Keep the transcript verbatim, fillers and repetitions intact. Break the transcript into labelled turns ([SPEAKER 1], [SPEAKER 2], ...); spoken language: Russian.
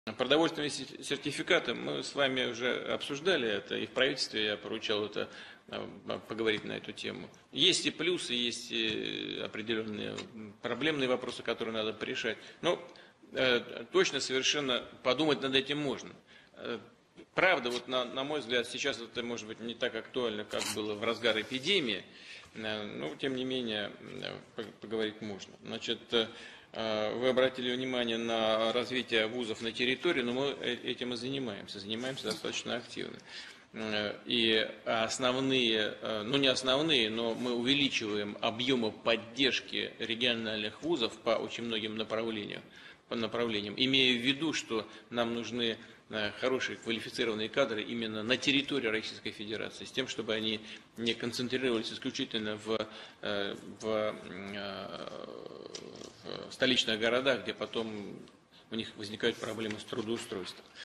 [SPEAKER 1] Продовольственные сертификаты, мы с вами уже обсуждали это, и в правительстве я поручал это, поговорить на эту тему. Есть и плюсы, есть и определенные проблемные вопросы, которые надо порешать. Но точно совершенно подумать над этим можно. Правда, вот на, на мой взгляд, сейчас это может быть не так актуально, как было в разгар эпидемии, но тем не менее поговорить можно. Значит, вы обратили внимание на развитие вузов на территории, но мы этим и занимаемся, занимаемся достаточно активно. И основные, ну не основные, но мы увеличиваем объемы поддержки региональных вузов по очень многим направлениям, по направлениям, имея в виду, что нам нужны хорошие квалифицированные кадры именно на территории Российской Федерации, с тем, чтобы они не концентрировались исключительно в, в, в столичных городах, где потом у них возникают проблемы с трудоустройством.